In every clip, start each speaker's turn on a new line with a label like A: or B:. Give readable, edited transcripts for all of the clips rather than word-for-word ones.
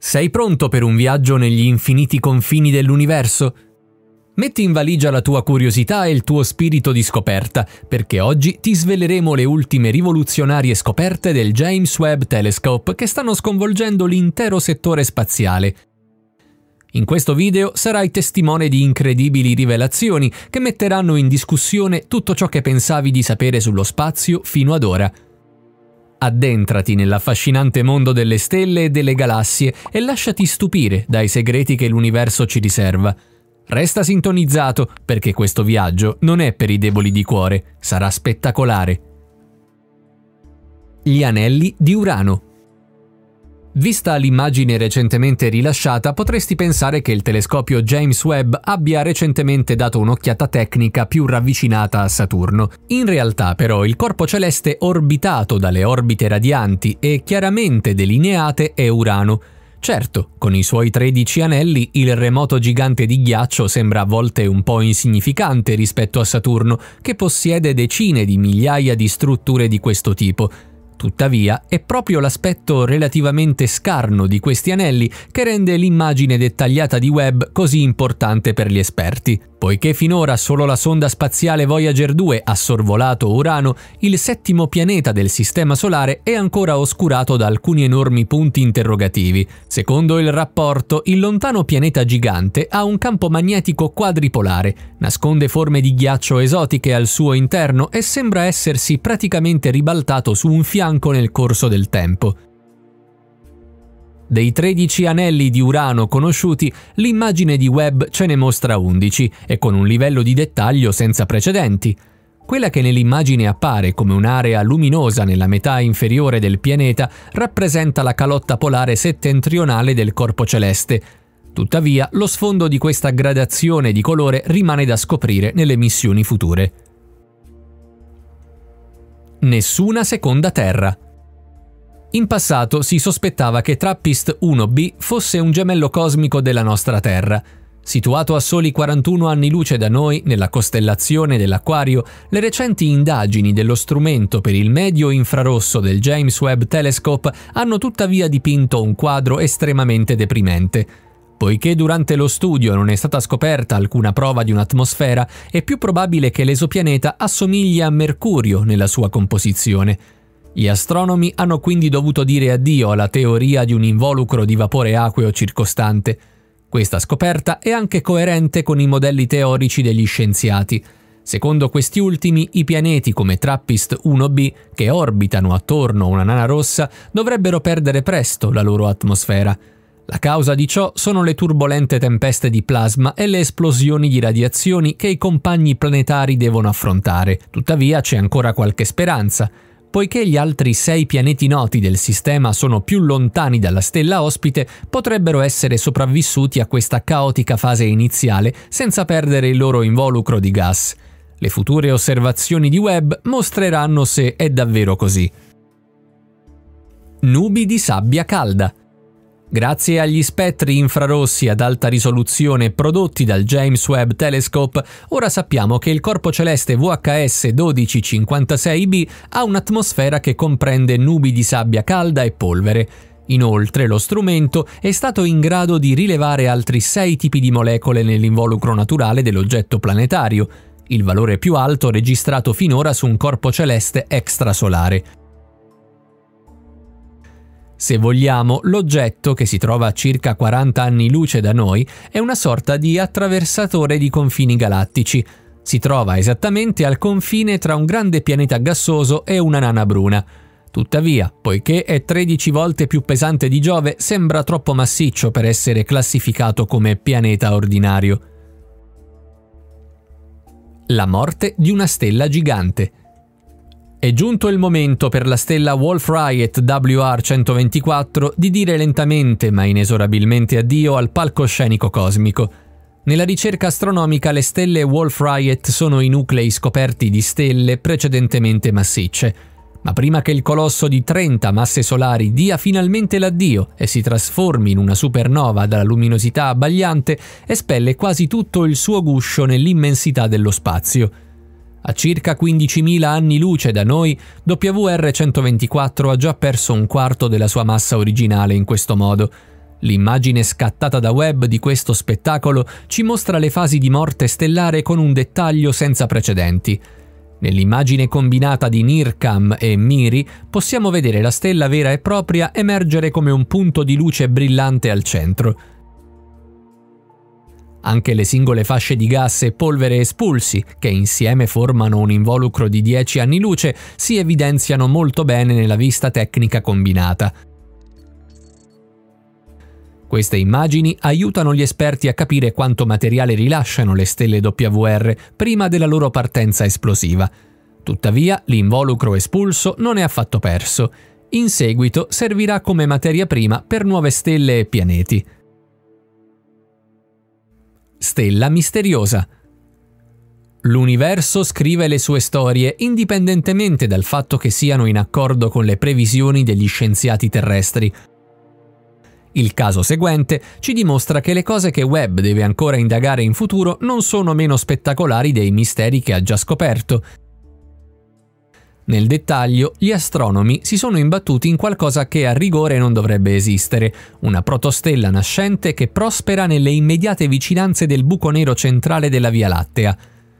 A: Sei pronto per un viaggio negli infiniti confini dell'universo? Metti in valigia la tua curiosità e il tuo spirito di scoperta, perché oggi ti sveleremo le ultime rivoluzionarie scoperte del James Webb Telescope che stanno sconvolgendo l'intero settore spaziale. In questo video sarai testimone di incredibili rivelazioni che metteranno in discussione tutto ciò che pensavi di sapere sullo spazio fino ad ora. Addentrati nell'affascinante mondo delle stelle e delle galassie e lasciati stupire dai segreti che l'universo ci riserva. Resta sintonizzato perché questo viaggio non è per i deboli di cuore, sarà spettacolare. Gli anelli di Urano. Vista l'immagine recentemente rilasciata, potresti pensare che il telescopio James Webb abbia recentemente dato un'occhiata tecnica più ravvicinata a Saturno. In realtà, però, il corpo celeste orbitato dalle orbite radianti e chiaramente delineate è Urano. Certo, con i suoi 13 anelli, il remoto gigante di ghiaccio sembra a volte un po' insignificante rispetto a Saturno, che possiede decine di migliaia di strutture di questo tipo. Tuttavia, è proprio l'aspetto relativamente scarno di questi anelli che rende l'immagine dettagliata di Webb così importante per gli esperti. Poiché finora solo la sonda spaziale Voyager 2 ha sorvolato Urano, il settimo pianeta del Sistema Solare è ancora oscurato da alcuni enormi punti interrogativi. Secondo il rapporto, il lontano pianeta gigante ha un campo magnetico quadripolare, nasconde forme di ghiaccio esotiche al suo interno e sembra essersi praticamente ribaltato su un fianco nel corso del tempo. Dei 13 anelli di Urano conosciuti, l'immagine di Webb ce ne mostra 11 e con un livello di dettaglio senza precedenti. Quella che nell'immagine appare come un'area luminosa nella metà inferiore del pianeta rappresenta la calotta polare settentrionale del corpo celeste. Tuttavia, lo sfondo di questa gradazione di colore rimane da scoprire nelle missioni future. Nessuna seconda Terra. In passato si sospettava che TRAPPIST-1b fosse un gemello cosmico della nostra Terra. Situato a soli 41 anni luce da noi, nella costellazione dell'Acquario, le recenti indagini dello strumento per il medio infrarosso del James Webb Telescope hanno tuttavia dipinto un quadro estremamente deprimente. Poiché durante lo studio non è stata scoperta alcuna prova di un'atmosfera, è più probabile che l'esopianeta assomigli a Mercurio nella sua composizione. Gli astronomi hanno quindi dovuto dire addio alla teoria di un involucro di vapore acqueo circostante. Questa scoperta è anche coerente con i modelli teorici degli scienziati. Secondo questi ultimi, i pianeti come TRAPPIST-1b, che orbitano attorno a una nana rossa, dovrebbero perdere presto la loro atmosfera. La causa di ciò sono le turbolente tempeste di plasma e le esplosioni di radiazioni che i compagni planetari devono affrontare. Tuttavia c'è ancora qualche speranza. Poiché gli altri 6 pianeti noti del sistema sono più lontani dalla stella ospite, potrebbero essere sopravvissuti a questa caotica fase iniziale senza perdere il loro involucro di gas. Le future osservazioni di Webb mostreranno se è davvero così. Nubi di sabbia calda. Grazie agli spettri infrarossi ad alta risoluzione prodotti dal James Webb Telescope, ora sappiamo che il corpo celeste VHS 1256b ha un'atmosfera che comprende nubi di sabbia calda e polvere. Inoltre, lo strumento è stato in grado di rilevare altri 6 tipi di molecole nell'involucro naturale dell'oggetto planetario, il valore più alto registrato finora su un corpo celeste extrasolare. Se vogliamo, l'oggetto, che si trova a circa 40 anni luce da noi, è una sorta di attraversatore di confini galattici. Si trova esattamente al confine tra un grande pianeta gassoso e una nana bruna. Tuttavia, poiché è 13 volte più pesante di Giove, sembra troppo massiccio per essere classificato come pianeta ordinario. La morte di una stella gigante. È giunto il momento per la stella Wolf-Rayet WR124 di dire lentamente ma inesorabilmente addio al palcoscenico cosmico. Nella ricerca astronomica le stelle Wolf-Rayet sono i nuclei scoperti di stelle precedentemente massicce. Ma prima che il colosso di 30 masse solari dia finalmente l'addio e si trasformi in una supernova dalla luminosità abbagliante, espelle quasi tutto il suo guscio nell'immensità dello spazio. A circa 15.000 anni luce da noi, WR124 ha già perso un quarto della sua massa originale in questo modo. L'immagine scattata da Webb di questo spettacolo ci mostra le fasi di morte stellare con un dettaglio senza precedenti. Nell'immagine combinata di NIRCam e MIRI possiamo vedere la stella vera e propria emergere come un punto di luce brillante al centro. Anche le singole fasce di gas e polvere espulsi, che insieme formano un involucro di 10 anni luce, si evidenziano molto bene nella vista tecnica combinata. Queste immagini aiutano gli esperti a capire quanto materiale rilasciano le stelle WR prima della loro partenza esplosiva. Tuttavia, l'involucro espulso non è affatto perso. In seguito servirà come materia prima per nuove stelle e pianeti. Stella misteriosa. L'universo scrive le sue storie indipendentemente dal fatto che siano in accordo con le previsioni degli scienziati terrestri. Il caso seguente ci dimostra che le cose che Webb deve ancora indagare in futuro non sono meno spettacolari dei misteri che ha già scoperto. Nel dettaglio, gli astronomi si sono imbattuti in qualcosa che a rigore non dovrebbe esistere, una protostella nascente che prospera nelle immediate vicinanze del buco nero centrale della Via Lattea.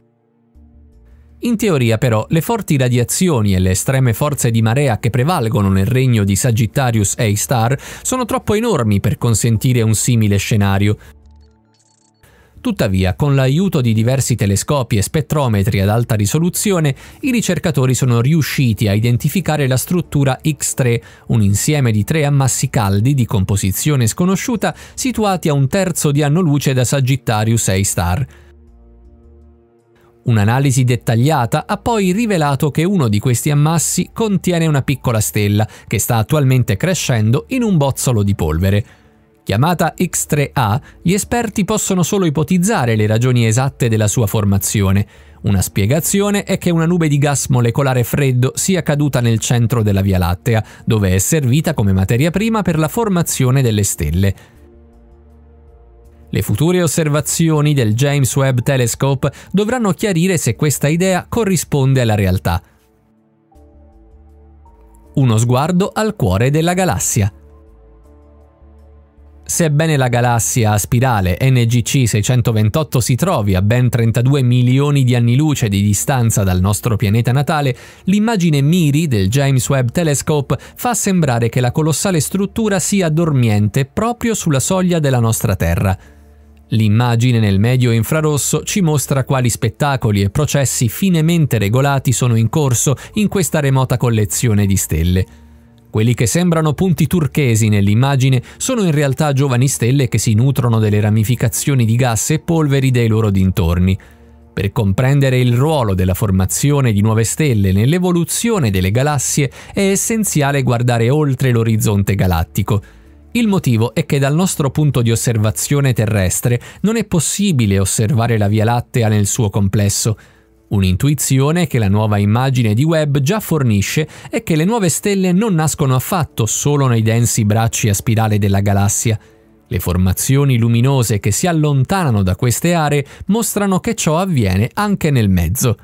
A: In teoria però le forti radiazioni e le estreme forze di marea che prevalgono nel regno di Sagittarius A-Star sono troppo enormi per consentire un simile scenario. Tuttavia, con l'aiuto di diversi telescopi e spettrometri ad alta risoluzione, i ricercatori sono riusciti a identificare la struttura X3, un insieme di 3 ammassi caldi di composizione sconosciuta situati a 1/3 di anno luce da Sagittarius A-Star. Un'analisi dettagliata ha poi rivelato che uno di questi ammassi contiene una piccola stella che sta attualmente crescendo in un bozzolo di polvere. Chiamata X3A, gli esperti possono solo ipotizzare le ragioni esatte della sua formazione. Una spiegazione è che una nube di gas molecolare freddo sia caduta nel centro della Via Lattea, dove è servita come materia prima per la formazione delle stelle. Le future osservazioni del James Webb Telescope dovranno chiarire se questa idea corrisponde alla realtà. Uno sguardo al cuore della galassia. Sebbene la galassia a spirale NGC 628 si trovi a ben 32 milioni di anni luce di distanza dal nostro pianeta natale, l'immagine MIRI del James Webb Telescope fa sembrare che la colossale struttura sia dormiente proprio sulla soglia della nostra Terra. L'immagine nel medio infrarosso ci mostra quali spettacoli e processi finemente regolati sono in corso in questa remota collezione di stelle. Quelli che sembrano punti turchesi nell'immagine sono in realtà giovani stelle che si nutrono delle ramificazioni di gas e polveri dei loro dintorni. Per comprendere il ruolo della formazione di nuove stelle nell'evoluzione delle galassie è essenziale guardare oltre l'orizzonte galattico. Il motivo è che dal nostro punto di osservazione terrestre non è possibile osservare la Via Lattea nel suo complesso. Un'intuizione che la nuova immagine di Webb già fornisce è che le nuove stelle non nascono affatto solo nei densi bracci a spirale della galassia. Le formazioni luminose che si allontanano da queste aree mostrano che ciò avviene anche nel mezzo.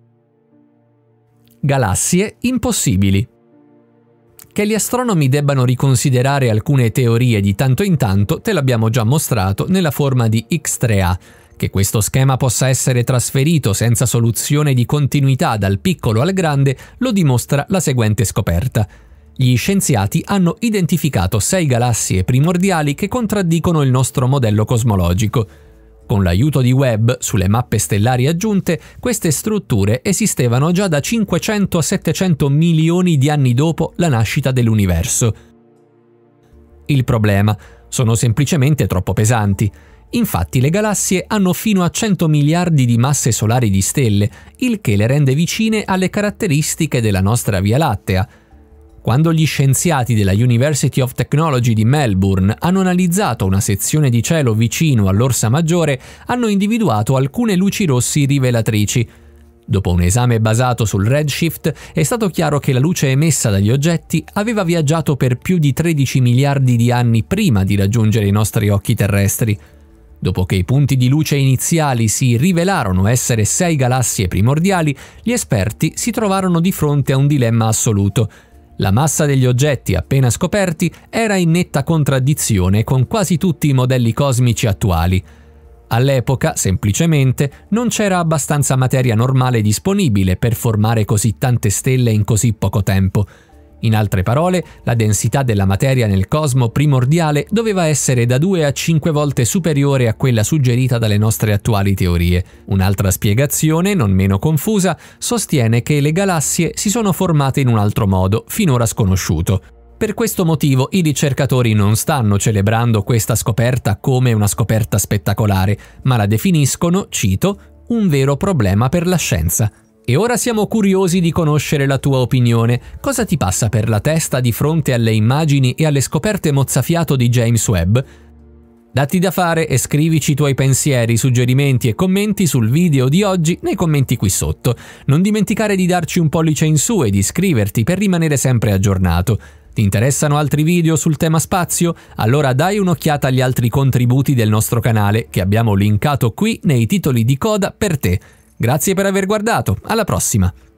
A: Galassie impossibili. Che gli astronomi debbano riconsiderare alcune teorie di tanto in tanto te l'abbiamo già mostrato nella forma di X3A. Che questo schema possa essere trasferito senza soluzione di continuità dal piccolo al grande lo dimostra la seguente scoperta. Gli scienziati hanno identificato 6 galassie primordiali che contraddicono il nostro modello cosmologico. Con l'aiuto di Webb, sulle mappe stellari aggiunte, queste strutture esistevano già da 500 a 700 milioni di anni dopo la nascita dell'universo. Il problema: sono semplicemente troppo pesanti. Infatti le galassie hanno fino a 100 miliardi di masse solari di stelle, il che le rende vicine alle caratteristiche della nostra Via Lattea. Quando gli scienziati della University of Technology di Melbourne hanno analizzato una sezione di cielo vicino all'Orsa Maggiore, hanno individuato alcune luci rossi rivelatrici. Dopo un esame basato sul redshift, è stato chiaro che la luce emessa dagli oggetti aveva viaggiato per più di 13 miliardi di anni prima di raggiungere i nostri occhi terrestri. Dopo che i punti di luce iniziali si rivelarono essere 6 galassie primordiali, gli esperti si trovarono di fronte a un dilemma assoluto. La massa degli oggetti appena scoperti era in netta contraddizione con quasi tutti i modelli cosmici attuali. All'epoca, semplicemente, non c'era abbastanza materia normale disponibile per formare così tante stelle in così poco tempo. In altre parole, la densità della materia nel cosmo primordiale doveva essere da 2 a 5 volte superiore a quella suggerita dalle nostre attuali teorie. Un'altra spiegazione, non meno confusa, sostiene che le galassie si sono formate in un altro modo, finora sconosciuto. Per questo motivo i ricercatori non stanno celebrando questa scoperta come una scoperta spettacolare, ma la definiscono, cito, un vero problema per la scienza. E ora siamo curiosi di conoscere la tua opinione. Cosa ti passa per la testa di fronte alle immagini e alle scoperte mozzafiato di James Webb? Datti da fare e scrivici i tuoi pensieri, suggerimenti e commenti sul video di oggi nei commenti qui sotto. Non dimenticare di darci un pollice in su e di iscriverti per rimanere sempre aggiornato. Ti interessano altri video sul tema spazio? Allora dai un'occhiata agli altri contributi del nostro canale che abbiamo linkato qui nei titoli di coda per te. Grazie per aver guardato, alla prossima!